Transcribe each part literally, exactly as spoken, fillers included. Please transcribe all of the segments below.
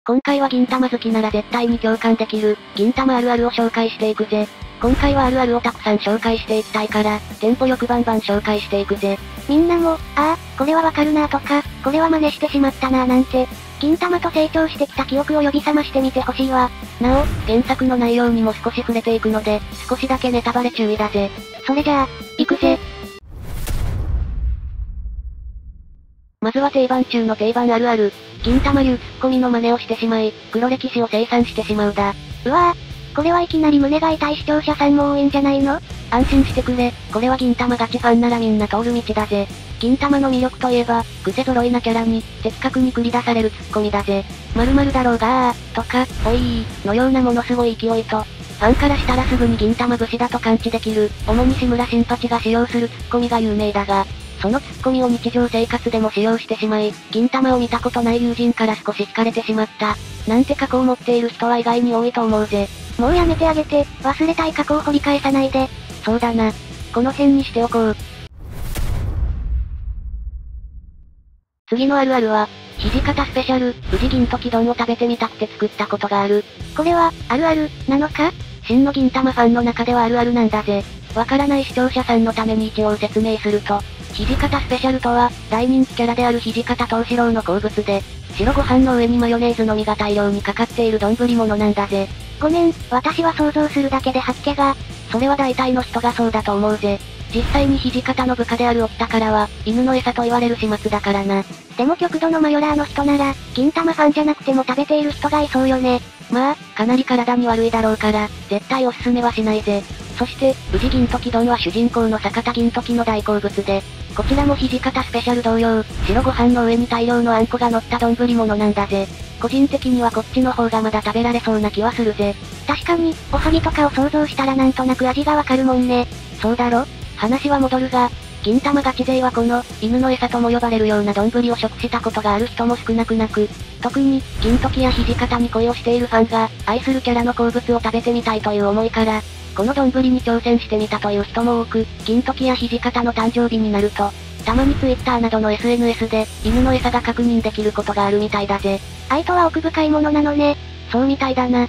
今回は銀魂好きなら絶対に共感できる、銀魂あるあるを紹介していくぜ。今回はあるあるをたくさん紹介していきたいから、テンポよくバンバン紹介していくぜ。 みんなも、ああ、これはわかるなとか、これは真似してしまったななんて、銀魂と成長してきた記憶を呼び覚ましてみてほしいわ。 なお、原作の内容にも少し触れていくので、少しだけネタバレ注意だぜ。 それじゃあ、行くぜ。 まずは定番中の定番あるある。銀魂流ツッコミの真似をしてしまい、黒歴史を清算してしまうだ。 うわぁ、これはいきなり胸が痛い視聴者さんも多いんじゃないの？ 安心してくれ、これは銀魂ガチファンならみんな通る道だぜ。銀魂の魅力といえば、癖揃いなキャラに、的確に繰り出されるツッコミだぜ。〇〇だろうがー、とか、おいー、のようなものすごい勢いと、ファンからしたらすぐに銀魂節だと感知できる、主に志村新八が使用するツッコミが有名だが、そのツッコミを日常生活でも使用してしまい、銀魂を見たことない友人から少し惹かれてしまった。なんて過去を持っている人は意外に多いと思うぜ。 もうやめてあげて、忘れたい過去を掘り返さないで。 そうだな。この辺にしておこう。次のあるあるは、土方スペシャル、宇治銀時丼を食べてみたくて作ったことがある。 これは、あるある、なのか？ 真の銀魂ファンの中ではあるあるなんだぜ。わからない視聴者さんのために一応説明すると、土方スペシャルとは、大人気キャラである土方藤四郎の好物で、白ご飯の上にマヨネーズの実が大量にかかっている丼物なんだぜ。 ごめん、私は想像するだけで吐き気が。 それは大体の人がそうだと思うぜ。実際に土方の部下である沖田からは、犬の餌と言われる始末だからな。 でも極度のマヨラーの人なら、銀魂ファンじゃなくても食べている人がいそうよね。 まあ、かなり体に悪いだろうから、絶対おすすめはしないぜ。そして、宇治銀時丼は主人公の坂田銀時の大好物で、こちらも土方スペシャル同様、白ご飯の上に大量のあんこが乗った丼物なんだぜ。個人的にはこっちの方がまだ食べられそうな気はするぜ。 確かに、おはぎとかを想像したらなんとなく味がわかるもんね。 そうだろ？話は戻るが、銀魂ガチ勢はこの、犬の餌とも呼ばれるような丼を食したことがある人も少なくなく、特に、銀時や土方に恋をしているファンが、愛するキャラの好物を食べてみたいという思いから、この丼に挑戦してみたという人も多く、銀時や土方の誕生日になると、たまにツイッターなどの エスエヌエス で、犬の餌が確認できることがあるみたいだぜ。 愛とは奥深いものなのね。 そうみたいだな。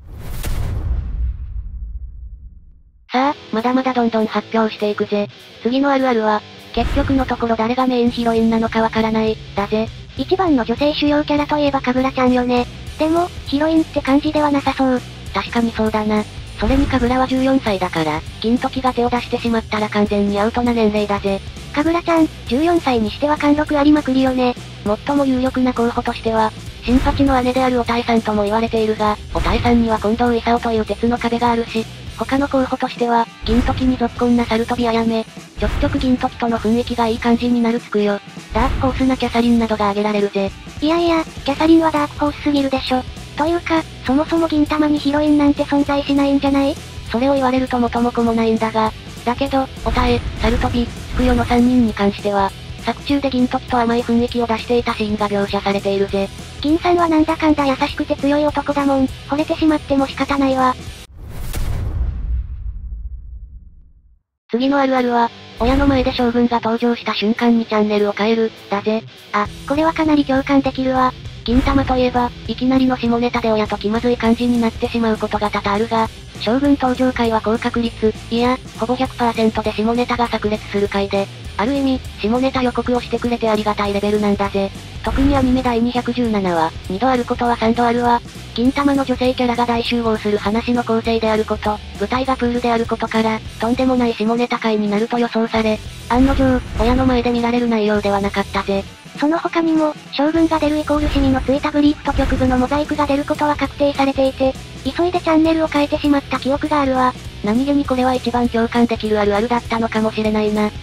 さあ、まだまだどんどん発表していくぜ。次のあるあるは、結局のところ誰がメインヒロインなのかわからない、だぜ。 一番の女性主要キャラといえばかぐらちゃんよね。でも、ヒロインって感じではなさそう。 確かにそうだな。それにかぐらはじゅうよんさいだから、銀時が手を出してしまったら完全にアウトな年齢だぜ。 かぐらちゃん、じゅうよんさいにしては貫禄ありまくりよね。 最も有力な候補としては、新八の姉であるおたえさんとも言われているが、おたえさんには近藤勲という鉄の壁があるし、他の候補としては、銀時にぞっこんなサルトビあやめ、ちょくちょく銀時との雰囲気がいい感じになるつくよ。ダークホースなキャサリンなどが挙げられるぜ。 いやいや、キャサリンはダークホースすぎるでしょ。というか、そもそも銀魂にヒロインなんて存在しないんじゃない？ それを言われると元も子もないんだが、だけど、おたえ、サルトビ、つくよのさんにんに関しては、作中で銀時と甘い雰囲気を出していたシーンが描写されているぜ。 銀さんはなんだかんだ優しくて強い男だもん、惚れてしまっても仕方ないわ。 次のあるあるは、親の前で将軍が登場した瞬間にチャンネルを変える、だぜ。 あ、これはかなり共感できるわ。 銀魂といえば、いきなりの下ネタで親と気まずい感じになってしまうことが多々あるが、将軍登場回は高確率、いや、ほぼ ひゃくパーセント で下ネタが炸裂する回で、ある意味、下ネタ予告をしてくれてありがたいレベルなんだぜ。特にアニメだいにひゃくじゅうななは、にどあることはさんどあるわ。銀魂の女性キャラが大集合する話の構成であること、舞台がプールであることから、とんでもない下ネタ回になると予想され、案の定、親の前で見られる内容ではなかったぜ。 その他にも、将軍が出るイコールシミのついたブリーフと局部のモザイクが出ることは確定されていて、急いでチャンネルを変えてしまった記憶があるわ。 何気にこれは一番共感できるあるあるだったのかもしれないな。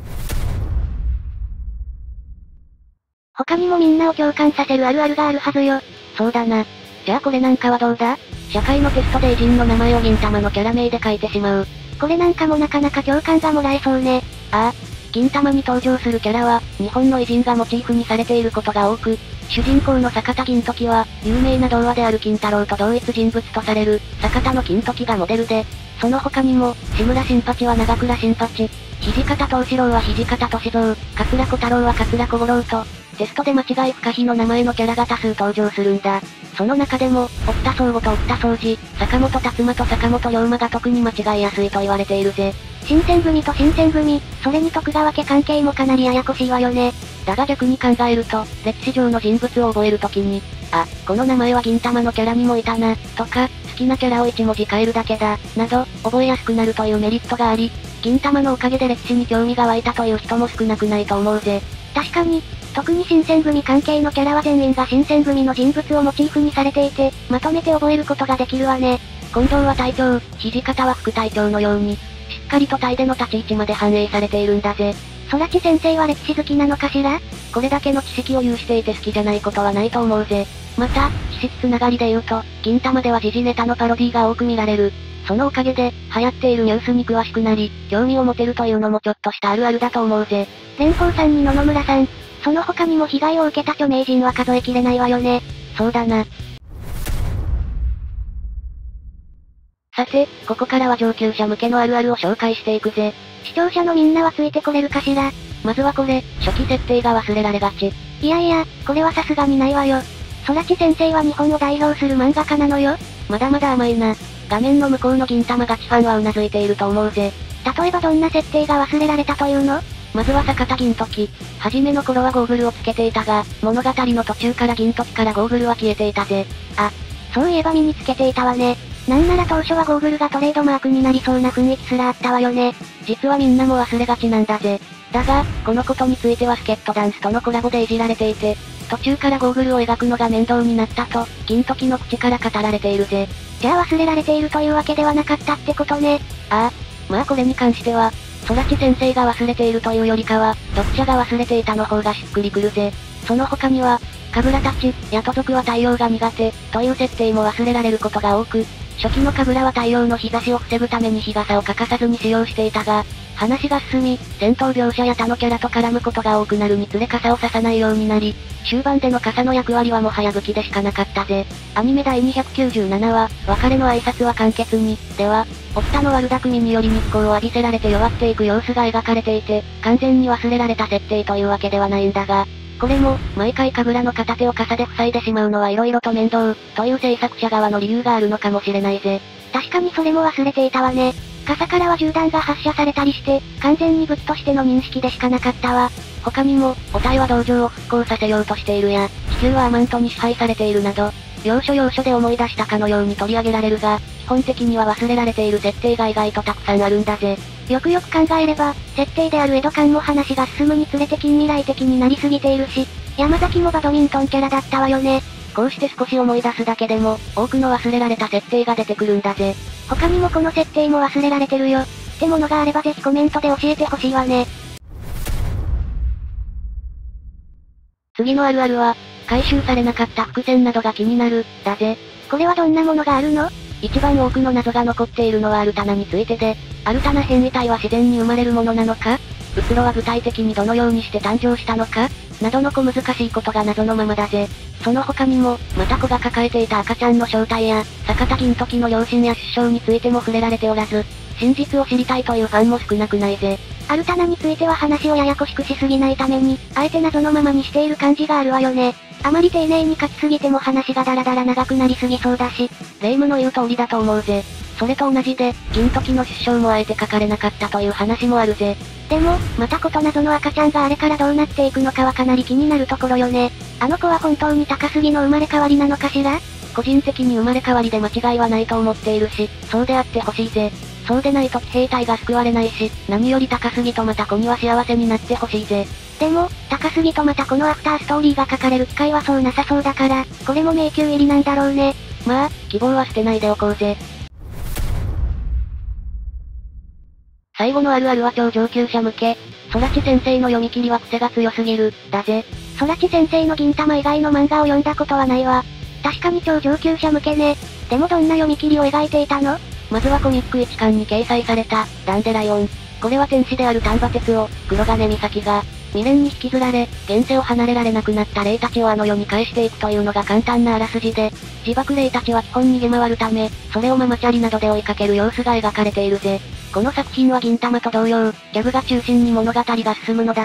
他にもみんなを共感させるあるあるがあるはずよ。 そうだな。じゃあこれなんかはどうだ？社会のテストで偉人の名前を銀魂のキャラ名で書いてしまう。 これなんかもなかなか共感がもらえそうね。 ああ。銀魂に登場するキャラは、日本の偉人がモチーフにされていることが多く、主人公の坂田銀時は、有名な童話である金太郎と同一人物とされる、坂田の金時がモデルで、その他にも、志村新八は長倉新八、土方藤四郎は土方歳三、桂小太郎は桂小五郎と、テストで間違い不可避の名前のキャラが多数登場するんだ。 その中でも、沖田総吾と沖田総司、坂本達馬と坂本龍馬が特に間違いやすいと言われているぜ。 新選組と新選組、それに徳川家関係もかなりややこしいわよね。 だが逆に考えると、歴史上の人物を覚えるときに、あ、この名前は銀玉のキャラにもいたな、とか、好きなキャラを一文字変えるだけだ、など、覚えやすくなるというメリットがあり、銀玉のおかげで歴史に興味が湧いたという人も少なくないと思うぜ。 確かに、特に新選組関係のキャラは全員が新選組の人物をモチーフにされていて、まとめて覚えることができるわね。 近藤は隊長、土方は副隊長のように、しっかりと隊での立ち位置まで反映されているんだぜ。 空知先生は歴史好きなのかしら？ これだけの知識を有していて好きじゃないことはないと思うぜ。また、知識つながりで言うと、銀玉では時事ネタのパロディが多く見られる。そのおかげで、流行っているニュースに詳しくなり、興味を持てるというのもちょっとしたあるあるだと思うぜ。 蓮舫さんに野々村さん、その他にも被害を受けた著名人は数えきれないわよね。 そうだな。さて、ここからは上級者向けのあるあるを紹介していくぜ。 視聴者のみんなはついてこれるかしら？ まずはこれ、初期設定が忘れられがち。 いやいや、これはさすがにないわよ。空知先生は日本を代表する漫画家なのよ。 まだまだ甘いな。画面の向こうの銀玉ガチファンは頷いていると思うぜ。 例えばどんな設定が忘れられたというの？ まずは坂田銀時。初めの頃はゴーグルをつけていたが、物語の途中から銀時からゴーグルは消えていたぜ。 あ、そういえば身につけていたわね。なんなら当初はゴーグルがトレードマークになりそうな雰囲気すらあったわよね。 実はみんなも忘れがちなんだぜ。だが、このことについてはスケットダンスとのコラボでいじられていて、途中からゴーグルを描くのが面倒になったと、銀時の口から語られているぜ。 じゃあ忘れられているというわけではなかったってことね。 ああ、まあこれに関しては、空知先生が忘れているというよりかは、読者が忘れていたの方がしっくりくるぜ。その他には、神楽たち、ヤト族は太陽が苦手、という設定も忘れられることが多く、初期の神楽は太陽の日差しを防ぐために日傘を欠かさずに使用していたが、話が進み、戦闘描写や他のキャラと絡むことが多くなるにつれ傘を差さないようになり、終盤での傘の役割はもはや武器でしかなかったぜ。アニメだいにひゃくきゅうじゅうななは、別れの挨拶は簡潔に、では、沖田の悪巧みにより日光を浴びせられて弱っていく様子が描かれていて、完全に忘れられた設定というわけではないんだが、これも、毎回神楽の片手を傘で塞いでしまうのは色々と面倒、という制作者側の理由があるのかもしれないぜ。 確かにそれも忘れていたわね。傘からは銃弾が発射されたりして、完全に武器としての認識でしかなかったわ。 他にも、母体は道場を復興させようとしているや、地球はアマントに支配されているなど、要所要所で思い出したかのように取り上げられるが、基本的には忘れられている設定が意外とたくさんあるんだぜ。 よくよく考えれば、設定である江戸間も話が進むにつれて近未来的になりすぎているし、山崎もバドミントンキャラだったわよね。 こうして少し思い出すだけでも、多くの忘れられた設定が出てくるんだぜ。 他にもこの設定も忘れられてるよ。ってものがあればぜひコメントで教えてほしいわね。 次のあるあるは、回収されなかった伏線などが気になる、だぜ。 これはどんなものがあるの？ 一番多くの謎が残っているのはアルタナについてで、アルタナ変異体は自然に生まれるものなのか？ウツロは具体的にどのようにして誕生したのか？などの小難しいことが謎のままだぜ。その他にも、また子が抱えていた赤ちゃんの正体や、坂田銀時の両親や出生についても触れられておらず、真実を知りたいというファンも少なくないぜ。 アルタナについては話をややこしくしすぎないために、あえて謎のままにしている感じがあるわよね。あまり丁寧に書きすぎても話がダラダラ長くなりすぎそうだし、 霊夢の言う通りだと思うぜ。それと同じで、銀時の出生もあえて書かれなかったという話もあるぜ。 でも、またこと謎の赤ちゃんがあれからどうなっていくのかはかなり気になるところよね。あの子は本当に高杉の生まれ変わりなのかしら？ 個人的に生まれ変わりで間違いはないと思っているし、そうであってほしいぜ。そうでないと騎兵隊が救われないし、何より高杉とまた子には幸せになってほしいぜ。 でも、高杉とまたこのアフターストーリーが書かれる機会はそうなさそうだから、これも迷宮入りなんだろうね。 まあ、希望は捨てないでおこうぜ。最後のあるあるは超上級者向け。空知先生の読み切りは癖が強すぎる、だぜ。 空知先生の銀玉以外の漫画を読んだことはないわ。確かに超上級者向けね。でもどんな読み切りを描いていたの？ まずはコミックいっかんに掲載された、ダンデライオン。これは天使である丹波哲夫、黒金美咲が、未練に引きずられ、現世を離れられなくなった霊たちをあの世に返していくというのが簡単なあらすじで、自爆霊たちは基本逃げ回るため、それをママチャリなどで追いかける様子が描かれているぜ。この作品は銀玉と同様、ギャグが中心に物語が進むのだが、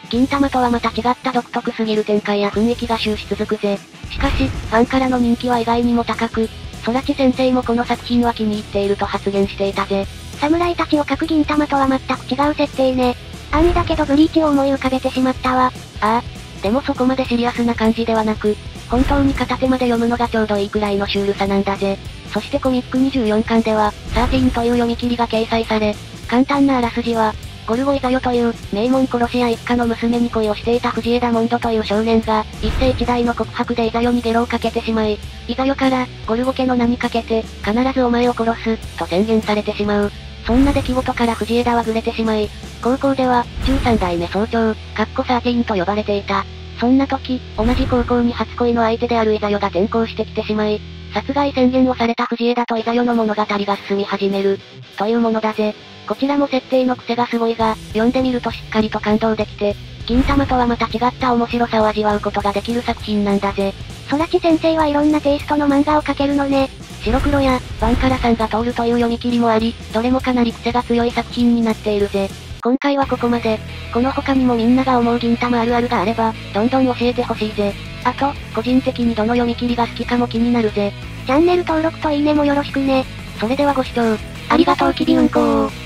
銀魂とはまた違った独特すぎる展開や雰囲気が終始続くぜ。しかし、ファンからの人気は意外にも高く、空知先生もこの作品は気に入っていると発言していたぜ。 侍たちを描く銀魂とは全く違う設定ね。安易だけどブリーチを思い浮かべてしまったわ。 ああ。でもそこまでシリアスな感じではなく、本当に片手まで読むのがちょうどいいくらいのシュールさなんだぜ。そしてコミックにじゅうよんかんでは、じゅうさんという読み切りが掲載され、簡単なあらすじは、ゴルゴイザヨという、名門殺し屋一家の娘に恋をしていた藤枝モンドという少年が、一世一代の告白でイザヨにゲロをかけてしまい、イザヨから、ゴルゴ家の名にかけて、必ずお前を殺す、と宣言されてしまう。そんな出来事から藤枝はぐれてしまい、高校では、じゅうさんだいめ総長、かっこじゅうさんと呼ばれていた。そんな時、同じ高校に初恋の相手であるイザヨが転校してきてしまい、殺害宣言をされた藤枝とイザヨの物語が進み始める。というものだぜ。こちらも設定の癖がすごいが、読んでみるとしっかりと感動できて、銀魂とはまた違った面白さを味わうことができる作品なんだぜ。 空知先生はいろんなテイストの漫画を描けるのね。 白黒や、バンカラさんが通るという読み切りもあり、どれもかなり癖が強い作品になっているぜ。今回はここまで。この他にもみんなが思う銀魂あるあるがあれば、どんどん教えてほしいぜ。あと、個人的にどの読み切りが好きかも気になるぜ。 チャンネル登録といいねもよろしくね。 それではご視聴、 ありがとうきびうんこー。